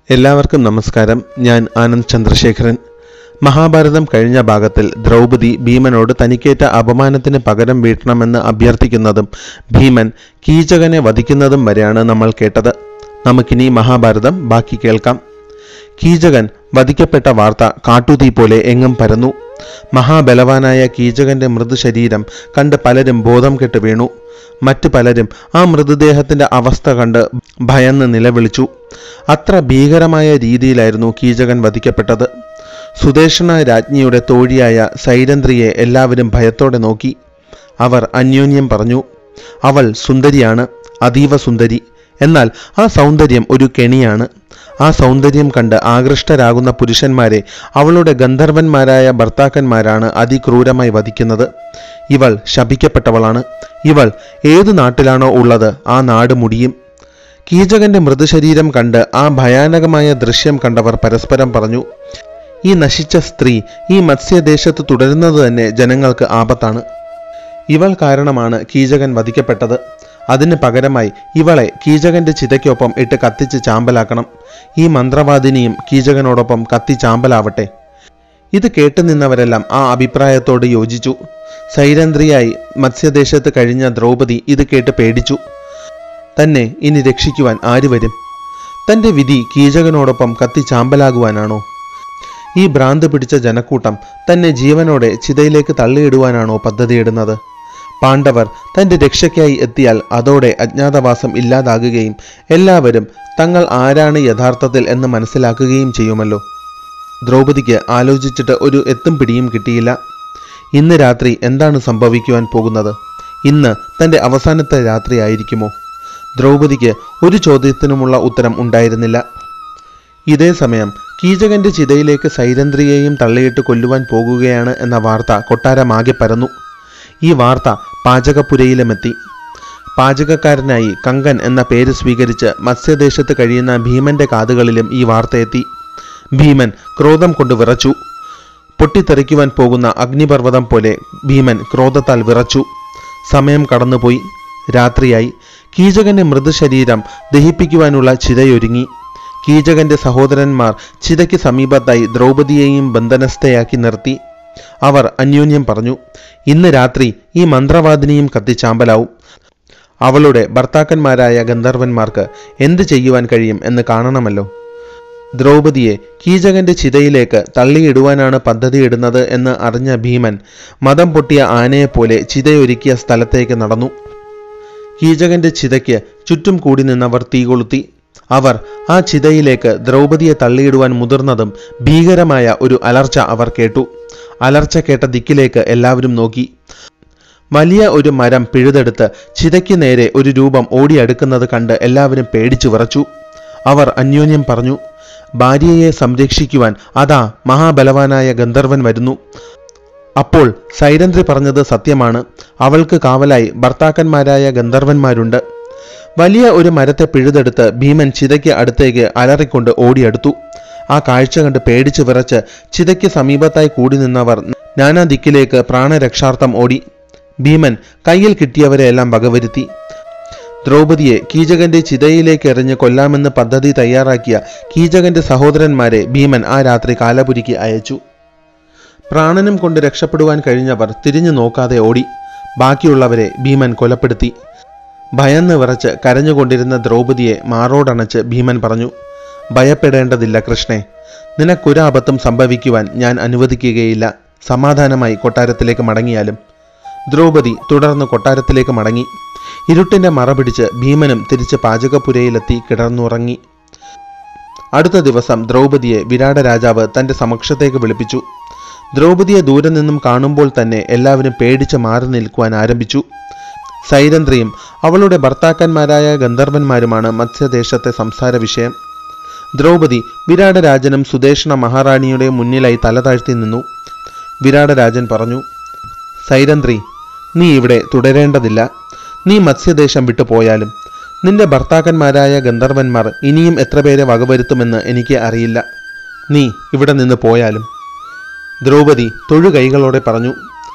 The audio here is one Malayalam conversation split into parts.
എല്ലാവർക്കും നമസ്കാരം. ഞാൻ ആനന്ദ് ചന്ദ്രശേഖരൻ. മഹാഭാരതം കഴിഞ്ഞ ഭാഗത്തിൽ ദ്രൗപദി ഭീമനോട് തനിക്കേറ്റ അപമാനത്തിന് പകരം വീട്ടണമെന്ന് അഭ്യർത്ഥിക്കുന്നതും ഭീമൻ കീചകനെ വധിക്കുന്നതും വരെയാണ് നമ്മൾ കേട്ടത്. നമുക്കിനി മഹാഭാരതം ബാക്കി കേൾക്കാം. കീചകൻ വധിക്കപ്പെട്ട വാർത്ത കാട്ടുതീ പോലെ എങ്ങും പരന്നു. മഹാബലവാനായ കീചകന്റെ മൃതശരീരം കണ്ട് പലരും ബോധം കെട്ട് വീണു. മറ്റു പലരും ആ മൃതദേഹത്തിന്റെ അവസ്ഥ കണ്ട് ഭയന്ന് നിലവിളിച്ചു. അത്ര ഭീകരമായ രീതിയിലായിരുന്നു കീചകൻ വധിക്കപ്പെട്ടത്. സുദേഷണ രാജ്ഞിയുടെ തോഴിയായ സൈരന്ധ്രിയെ എല്ലാവരും ഭയത്തോടെ നോക്കി. അവർ അന്യോന്യം പറഞ്ഞു, അവൾ സുന്ദരിയാണ്, അതീവ സുന്ദരി. എന്നാൽ ആ സൗന്ദര്യം ഒരു കെണിയാണ്. ആ സൗന്ദര്യം കണ്ട് ആകൃഷ്ടരാകുന്ന പുരുഷന്മാരെ അവളുടെ ഗന്ധർവന്മാരായ ഭർത്താക്കന്മാരാണ് അതിക്രൂരമായി വധിക്കുന്നത്. ഇവൾ ശപിക്കപ്പെട്ടവളാണ്. ഇവൾ ഏതു നാട്ടിലാണോ ഉള്ളത് ആ നാട് മുടിയും. കീചകന്റെ മൃതശരീരം കണ്ട് ആ ഭയാനകമായ ദൃശ്യം കണ്ടവർ പരസ്പരം പറഞ്ഞു, ഈ നശിച്ച സ്ത്രീ ഈ മത്സ്യദേശത്ത് തുടരുന്നത് തന്നെ ജനങ്ങൾക്ക് ആപത്താണ്. ഇവൾ കാരണമാണ് കീചകൻ വധിക്കപ്പെട്ടത്. അതിന് പകരമായി ഇവളെ കീചകന്റെ ചിതയ്ക്കൊപ്പം ഇട്ട് കത്തിച്ച് ചാമ്പലാക്കണം. ഈ മന്ത്രവാദിനിയും കീചകനോടൊപ്പം കത്തി ചാമ്പലാവട്ടെ. ഇത് കേട്ടുനിന്നവരെല്ലാം ആ അഭിപ്രായത്തോട് യോജിച്ചു. സൈരന്ധ്രിയായി മത്സ്യദേശത്ത് കഴിഞ്ഞ ദ്രൗപദി ഇത് കേട്ട് പേടിച്ചു. തന്നെ ഇനി രക്ഷിക്കുവാൻ ആര് വരും? തന്റെ വിധി കീചകനോടൊപ്പം കത്തി ചാമ്പലാകുവാനാണോ? ഈ ഭ്രാന്ത് പിടിച്ച ജനക്കൂട്ടം തന്നെ ജീവനോടെ ചിതയിലേക്ക് തള്ളിയിടുവാനാണോ പദ്ധതിയിടുന്നത്? പാണ്ഡവർ തന്റെ രക്ഷയ്ക്കായി എത്തിയാൽ അതോടെ അജ്ഞാതവാസം ഇല്ലാതാകുകയും എല്ലാവരും തങ്ങൾ ആരാണ് യഥാർത്ഥത്തിൽ എന്ന് മനസ്സിലാക്കുകയും ചെയ്യുമല്ലോ. ദ്രൗപദിക്ക് ആലോചിച്ചിട്ട് ഒരു എത്തും പിടിയും കിട്ടിയില്ല. ഇന്ന് രാത്രി എന്താണ് സംഭവിക്കുവാൻ പോകുന്നത്? ഇന്ന് തന്റെ അവസാനത്തെ രാത്രി ആയിരിക്കുമോ? ദ്രൗപദിക്ക് ഒരു ചോദ്യത്തിനുമുള്ള ഉത്തരം ഉണ്ടായിരുന്നില്ല. ഇതേ സമയം കീചകന്റെ ചിതയിലേക്ക് സൈരന്ധ്രിയെയും തള്ളിയിട്ട് കൊല്ലുവാൻ പോകുകയാണ് എന്ന വാർത്ത കൊട്ടാരമാകെ പരന്നു. ഈ വാർത്ത പാചകപ്പുരയിലുമെത്തി. പാചകക്കാരനായി കങ്കൻ എന്ന പേര് സ്വീകരിച്ച് മത്സ്യദേശത്ത് കഴിയുന്ന ഭീമന്റെ കാതുകളിലും ഈ വാർത്തയെത്തി. ഭീമൻ ക്രോധം കൊണ്ട് വിറച്ചു. പൊട്ടിത്തെറിക്കുവാൻ പോകുന്ന അഗ്നിപർവ്വതം പോലെ ഭീമൻ ക്രോധത്താൽ വിറച്ചു. സമയം കടന്നുപോയി. രാത്രിയായി. കീചകന്റെ മൃതശരീരം ദഹിപ്പിക്കുവാനുള്ള ചിതയൊരുങ്ങി. കീചകന്റെ സഹോദരന്മാർ ചിതയ്ക്ക് സമീപത്തായി ദ്രൗപദിയെയും ബന്ധനസ്ഥയാക്കി നിർത്തി. അവർ അന്യോന്യം പറഞ്ഞു, ഇന്ന് രാത്രി ഈ മന്ത്രവാദിനിയും കത്തിച്ചാമ്പലാവും. അവളുടെ ഭർത്താക്കന്മാരായ ഗന്ധർവന്മാർക്ക് എന്ത് ചെയ്യുവാൻ കഴിയും എന്ന് കാണണമല്ലോ. ദ്രൗപദിയെ കീചകന്റെ ചിതയിലേക്ക് തള്ളിയിടുവാനാണ് പദ്ധതിയിടുന്നത് എന്ന് അറിഞ്ഞ ഭീമൻ മദം പൊട്ടിയ ആനയെപ്പോലെ ചിതയൊരുക്കിയ സ്ഥലത്തേക്ക് നടന്നു. കീചകന്റെ ചിതയ്ക്ക് ചുറ്റും കൂടി നിന്നവർ തീ കൊളുത്തി. അവർ ആ ചിതയിലേക്ക് ദ്രൗപദിയെ തള്ളിയിടുവാൻ മുതിർന്നതും ഭീകരമായ ഒരു അലർച്ച അവർ കേട്ടു. അലർച്ച കേട്ട ദിക്കിലേക്ക് എല്ലാവരും നോക്കി. വലിയ ഒരു മരം പിഴുതെടുത്ത് ചിതയ്ക്ക് നേരെ ഒരു രൂപം ഓടിയടുക്കുന്നത് കണ്ട് എല്ലാവരും പേടിച്ചു വിറച്ചു. അവർ അന്യോന്യം പറഞ്ഞു, ഭാര്യയെ സംരക്ഷിക്കുവാൻ അതാ മഹാബലവാനായ ഗന്ധർവൻ വരുന്നു. അപ്പോൾ സൈരന്ധ്രി പറഞ്ഞത് സത്യമാണ്. അവൾക്ക് കാവലായി ഭർത്താക്കന്മാരായ ഗന്ധർവന്മാരുണ്ട്. വലിയ ഒരു മരത്തെ പിഴുതെടുത്ത് ഭീമൻ ചിതയ്ക്ക് അടുത്തേക്ക് അലറിക്കൊണ്ട് ഓടിയെടുത്തു. ആ കാഴ്ച കണ്ട് പേടിച്ചു വിറച്ച് ചിതയ്ക്ക് സമീപത്തായി കൂടി നിന്നവർ നാനാ ദിക്കിലേക്ക് പ്രാണരക്ഷാർത്ഥം ഓടി. ഭീമൻ കയ്യിൽ കിട്ടിയവരെയെല്ലാം വകവരുത്തി. ദ്രൗപദിയെ കീചകന്റെ ചിതയിലേക്ക് എറിഞ്ഞ് കൊല്ലാമെന്ന് പദ്ധതി തയ്യാറാക്കിയ കീചകന്റെ സഹോദരന്മാരെ ഭീമൻ ആ രാത്രി കാലപുരിക്ക് അയച്ചു. പ്രാണനും കൊണ്ട് രക്ഷപ്പെടുവാൻ കഴിഞ്ഞവർ തിരിഞ്ഞു നോക്കാതെ ഓടി. ബാക്കിയുള്ളവരെ ഭീമൻ കൊലപ്പെടുത്തി. ഭയന്ന് വിറച്ച് കരഞ്ഞുകൊണ്ടിരുന്ന ദ്രൗപദിയെ മാറോടണച്ച് ഭീമൻ പറഞ്ഞു, ഭയപ്പെടേണ്ടതില്ല കൃഷ്ണേ, നിനക്കൊരാപത്തും സംഭവിക്കുവാൻ ഞാൻ അനുവദിക്കുകയില്ല. സമാധാനമായി കൊട്ടാരത്തിലേക്ക് മടങ്ങിയാലും. ദ്രൗപദി തുടർന്ന് കൊട്ടാരത്തിലേക്ക് മടങ്ങി. ഇരുട്ടിന്റെ മറ പിടിച്ച് ഭീമനും തിരിച്ച് പാചകപ്പുരയിലെത്തി കിടന്നുറങ്ങി. അടുത്ത ദിവസം ദ്രൗപദിയെ വിരാട രാജാവ് തന്റെ സമക്ഷത്തേക്ക് വിളിപ്പിച്ചു. ദ്രൗപദിയെ ദൂരെ നിന്നും കാണുമ്പോൾ തന്നെ എല്ലാവരും പേടിച്ച് മാറി നിൽക്കുവാൻ ആരംഭിച്ചു. സൈരന്ധ്രിയും അവളുടെ ഭർത്താക്കന്മാരായ ഗന്ധർവന്മാരുമാണ് മത്സ്യദേശത്തെ സംസാര വിഷയം. ദ്രൗപദി വിരാടരാജനും സുദേഷണ മഹാറാണിയുടെ മുന്നിലായി തല താഴ്ത്തി നിന്നു. വിരാടരാജൻ പറഞ്ഞു, സൈരന്ധ്രി, നീ ഇവിടെ തുടരേണ്ടതില്ല. നീ മത്സ്യദേശം വിട്ടു പോയാലും നിന്റെ ഭർത്താക്കന്മാരായ ഗന്ധർവന്മാർ ഇനിയും എത്ര പേരെ വകവരുത്തുമെന്ന് എനിക്ക് അറിയില്ല. നീ ഇവിടെ നിന്ന് പോയാലും. ദ്രൗപദി തൊഴുകൈകളോടെ പറഞ്ഞു,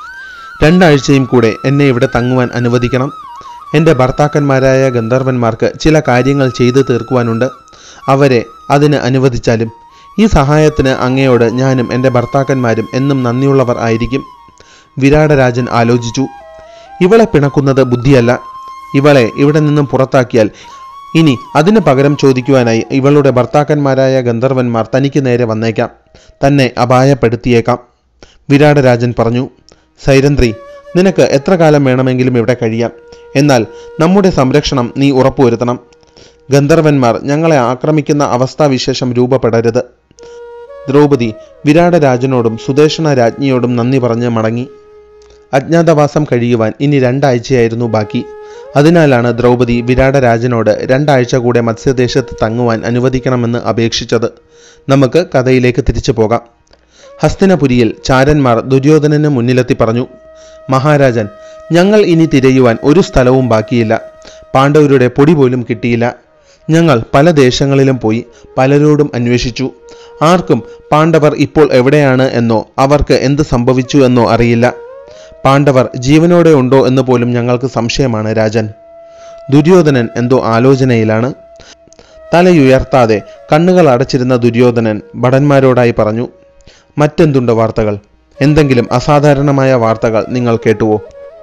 2 ആഴ്ചയും കൂടെ എന്നെ ഇവിടെ തങ്ങുവാൻ അനുവദിക്കണം. എൻ്റെ ഭർത്താക്കന്മാരായ ഗന്ധർവന്മാർക്ക് ചില കാര്യങ്ങൾ ചെയ്തു തീർക്കുവാനുണ്ട്. അവരെ അതിന് അനുവദിച്ചാലും ഈ സഹായത്തിന് അങ്ങയോട് ഞാനും എൻ്റെ ഭർത്താക്കന്മാരും എന്നും നന്ദിയുള്ളവർ ആയിരിക്കും. വിരാടരാജൻ ആലോചിച്ചു. ഇവളെ പിണക്കുന്നത് ബുദ്ധിയല്ല. ഇവളെ ഇവിടെ നിന്നും പുറത്താക്കിയാൽ ഇനി അതിന് പകരം ചോദിക്കുവാനായി ഇവളുടെ ഭർത്താക്കന്മാരായ ഗന്ധർവന്മാർ തനിക്ക് നേരെ വന്നേക്കാം, തന്നെ അപായപ്പെടുത്തിയേക്കാം. വിരാടരാജൻ പറഞ്ഞു, സൈരന്ധ്രി, നിനക്ക് എത്ര കാലം വേണമെങ്കിലും ഇവിടെ കഴിയാം. എന്നാൽ നമ്മുടെ സംരക്ഷണം നീ ഉറപ്പുവരുത്തണം. ഗന്ധർവന്മാർ ഞങ്ങളെ ആക്രമിക്കുന്ന അവസ്ഥാവിശേഷം രൂപപ്പെടരുത്. ദ്രൗപദി വിരാടരാജനോടും സുദേഷണ രാജ്ഞിയോടും നന്ദി പറഞ്ഞ് മടങ്ങി. അജ്ഞാതവാസം കഴിയുവാൻ ഇനി 2 ആഴ്ചയായിരുന്നു ബാക്കി. അതിനാലാണ് ദ്രൗപദി വിരാടരാജനോട് 2 ആഴ്ച കൂടെ മത്സ്യദേശത്ത് തങ്ങുവാൻ അനുവദിക്കണമെന്ന് അപേക്ഷിച്ചത്. നമുക്ക് കഥയിലേക്ക് തിരിച്ചു പോകാം. ഹസ്തിനപുരിയിൽ ചാരന്മാർ ദുര്യോധനന് മുന്നിലെത്തി പറഞ്ഞു, മഹാരാജൻ, ഞങ്ങൾ ഇനി തിരയുവാൻ ഒരു സ്ഥലവും ബാക്കിയില്ല. പാണ്ഡവരുടെ പൊടി പോലും കിട്ടിയില്ല. ഞങ്ങൾ പല ദേശങ്ങളിലും പോയി പലരോടും അന്വേഷിച്ചു. ആർക്കും പാണ്ഡവർ ഇപ്പോൾ എവിടെയാണ് എന്നോ അവർക്ക് എന്ത് സംഭവിച്ചു എന്നോ അറിയില്ല. പാണ്ഡവർ ജീവനോടെ ഉണ്ടോ എന്ന് പോലും ഞങ്ങൾക്ക് സംശയമാണ് രാജൻ. ദുര്യോധനൻ എന്തോ ആലോചനയിലാണ്. തലയുയർത്താതെ കണ്ണുകൾ അടച്ചിരുന്ന ദുര്യോധനൻ ഭടന്മാരോടായി പറഞ്ഞു, മറ്റെന്തുണ്ട് വാർത്തകൾ? എന്തെങ്കിലും അസാധാരണമായ വാർത്തകൾ നിങ്ങൾ കേട്ടുവോ?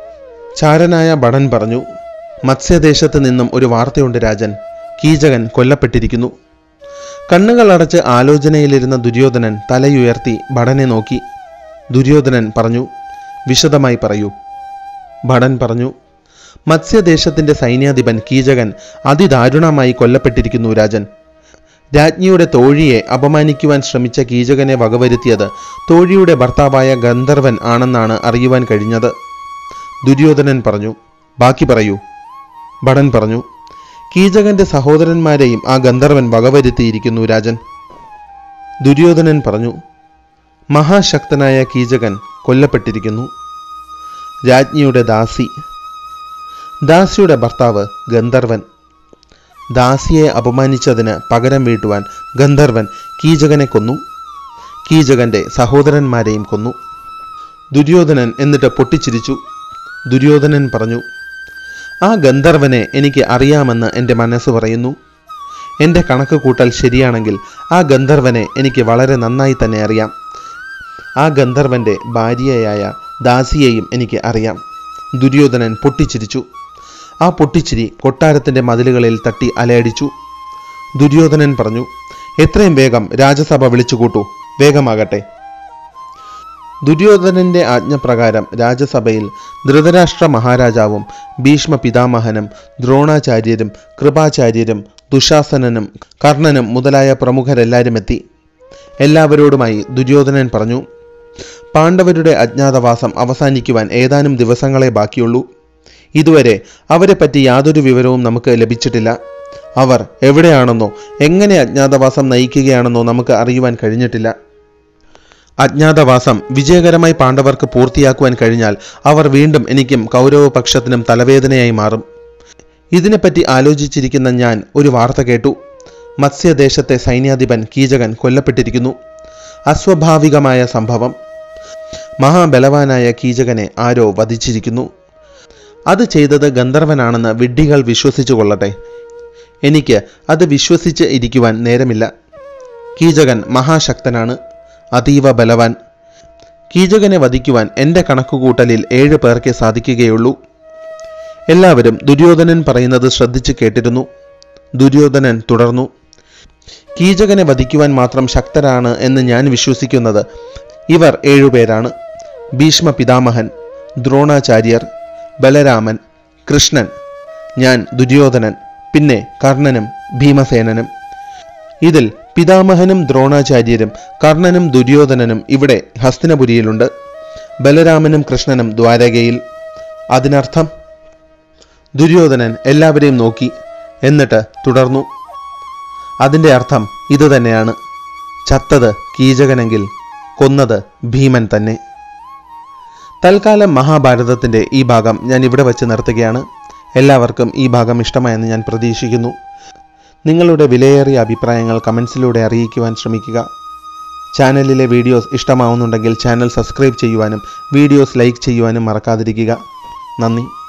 ചാരനായ ഭടൻ പറഞ്ഞു, മത്സ്യദേശത്ത് നിന്നും ഒരു വാർത്തയുണ്ട് രാജൻ. കീചകൻ കൊല്ലപ്പെട്ടിരിക്കുന്നു. കണ്ണുകൾ അടച്ച് ആലോചനയിലിരുന്ന ദുര്യോധനൻ തലയുയർത്തി ഭടനെ നോക്കി. ദുര്യോധനൻ പറഞ്ഞു, വിശദമായി പറയൂ. ഭടൻ പറഞ്ഞു, മത്സ്യദേശത്തിന്റെ സൈന്യാധിപൻ കീചകൻ അതിദാരുണമായി കൊല്ലപ്പെട്ടിരിക്കുന്നു രാജൻ. രാജ്ഞിയുടെ തോഴിയെ അപമാനിക്കുവാൻ ശ്രമിച്ച കീചകനെ വകവരുത്തിയത് തോഴിയുടെ ഭർത്താവായ ഗന്ധർവൻ ആണെന്നാണ് അറിയുവാൻ കഴിഞ്ഞത്. ദുര്യോധനൻ പറഞ്ഞു, ബാക്കി പറയൂ. ഭടൻ പറഞ്ഞു, കീചകന്റെ സഹോദരന്മാരെയും ആ ഗന്ധർവൻ വകവരുത്തിയിരിക്കുന്നു രാജൻ. ദുര്യോധനൻ പറഞ്ഞു, മഹാശക്തനായ കീചകൻ കൊല്ലപ്പെട്ടിരിക്കുന്നു. രാജ്ഞിയുടെ ദാസിയുടെ ഭർത്താവ് ഗന്ധർവൻ. ദാസിയെ അപമാനിച്ചതിന് പകരം വീട്ടുവാൻ ഗന്ധർവൻ കീചകനെ കൊന്നു. കീചകന്റെ സഹോദരന്മാരെയും കൊന്നു. ദുര്യോധനൻ എന്നിട്ട് പൊട്ടിച്ചിരിച്ചു. ദുര്യോധനൻ പറഞ്ഞു, ആ ഗന്ധർവനെ എനിക്ക് അറിയാമെന്ന് എൻ്റെ മനസ്സ് പറയുന്നു. എൻ്റെ കണക്ക് കൂട്ടൽ ശരിയാണെങ്കിൽ ആ ഗന്ധർവനെ എനിക്ക് വളരെ നന്നായി തന്നെ അറിയാം. ആ ഗന്ധർവൻ്റെ ഭാര്യയായ ദാസിയെയും എനിക്ക് അറിയാം. ദുര്യോധനൻ പൊട്ടിച്ചിരിച്ചു. ആ പൊട്ടിച്ചിരി കൊട്ടാരത്തിൻ്റെ മതിലുകളിൽ തട്ടി അലയടിച്ചു. ദുര്യോധനൻ പറഞ്ഞു, എത്രയും വേഗം രാജസഭ വിളിച്ചുകൂട്ടൂ, വേഗമാകട്ടെ. ദുര്യോധനന്റെ ആജ്ഞപ്രകാരം രാജസഭയിൽ ധൃതരാഷ്ട്ര മഹാരാജാവും ഭീഷ്മ പിതാമഹനും ദ്രോണാചാര്യരും കൃപാചാര്യരും ദുശാസനനും കർണനും മുതലായ പ്രമുഖരെല്ലാവരും എത്തി. എല്ലാവരോടുമായി ദുര്യോധനൻ പറഞ്ഞു, പാണ്ഡവരുടെ അജ്ഞാതവാസം അവസാനിക്കുവാൻ ഏതാനും ദിവസങ്ങളെ ബാക്കിയുള്ളൂ. ഇതുവരെ അവരെപ്പറ്റി യാതൊരു വിവരവും നമുക്ക് ലഭിച്ചിട്ടില്ല. അവർ എവിടെയാണെന്നോ എങ്ങനെ അജ്ഞാതവാസം നയിക്കുകയാണെന്നോ നമുക്ക് അറിയുവാൻ കഴിഞ്ഞിട്ടില്ല. അജ്ഞാതവാസം വിജയകരമായി പാണ്ഡവർക്ക് പൂർത്തിയാക്കുവാൻ കഴിഞ്ഞാൽ അവർ വീണ്ടും എനിക്കും കൗരവപക്ഷത്തിനും തലവേദനയായി മാറും. ഇതിനെപ്പറ്റി ആലോചിച്ചിരിക്കുന്ന ഞാൻ ഒരു വാർത്ത കേട്ടു. മത്സ്യദേശത്തെ സൈന്യാധിപൻ കീചകൻ കൊല്ലപ്പെട്ടിരിക്കുന്നു. അസ്വാഭാവികമായ സംഭവം. മഹാബലവാനായ കീചകനെ ആരോ വധിച്ചിരിക്കുന്നു. അത് ചെയ്തത് ഗന്ധർവനാണെന്ന് വിഡ്ഢികൾ വിശ്വസിച്ചു കൊള്ളട്ടെ. എനിക്ക് അത് വിശ്വസിച്ച് ഇരിക്കുവാൻ നേരമില്ല. കീചകൻ മഹാശക്തനാണ്, അതീവ ബലവാൻ. കീചകനെ വധിക്കുവാൻ എൻ്റെ കണക്കുകൂട്ടലിൽ 7 പേർക്ക് സാധിക്കുകയുള്ളൂ. എല്ലാവരും ദുര്യോധനൻ പറയുന്നത് ശ്രദ്ധിച്ച് കേട്ടിരുന്നു. ദുര്യോധനൻ തുടർന്നു, കീചകനെ വധിക്കുവാൻ മാത്രം ശക്തരാണ് എന്ന് ഞാൻ വിശ്വസിക്കുന്നത് ഇവർ 7 പേരാണ്. ഭീഷ്മ പിതാമഹൻ, ദ്രോണാചാര്യർ, ബലരാമൻ, കൃഷ്ണൻ, ഞാൻ ദുര്യോധനൻ, പിന്നെ കർണനും ഭീമസേനനും. ഇതിൽ പിതാമഹനും ദ്രോണാചാര്യരും കർണനും ദുര്യോധനനും ഇവിടെ ഹസ്തിനപുരിയിലുണ്ട്. ബലരാമനും കൃഷ്ണനും ദ്വാരകയിൽ. അതിനർത്ഥം? ദുര്യോധനൻ എല്ലാവരെയും നോക്കി, എന്നിട്ട് തുടർന്നു, അതിൻ്റെ അർത്ഥം ഇതുതന്നെയാണ്. ചത്തത് കീചകനെങ്കിൽ കൊന്നത് ഭീമൻ തന്നെ. തൽക്കാലം മഹാഭാരതത്തിൻ്റെ ഈ ഭാഗം ഞാൻ ഇവിടെ വച്ച് നിർത്തുകയാണ്. എല്ലാവർക്കും ഈ ഭാഗം ഇഷ്ടമായെന്ന് ഞാൻ പ്രതീക്ഷിക്കുന്നു. നിങ്ങളുടെ വിലയേറിയ അഭിപ്രായങ്ങൾ കമൻസിലൂടെ അറിയിക്കുവാൻ ശ്രമിക്കുക. ചാനലിലെ വീഡിയോസ് ഇഷ്ടമാവുന്നുണ്ടെങ്കിൽ ചാനൽ സബ്സ്ക്രൈബ് ചെയ്യുവാനും വീഡിയോസ് ലൈക്ക് ചെയ്യുവാനും മറക്കാതിരിക്കുക. നന്ദി.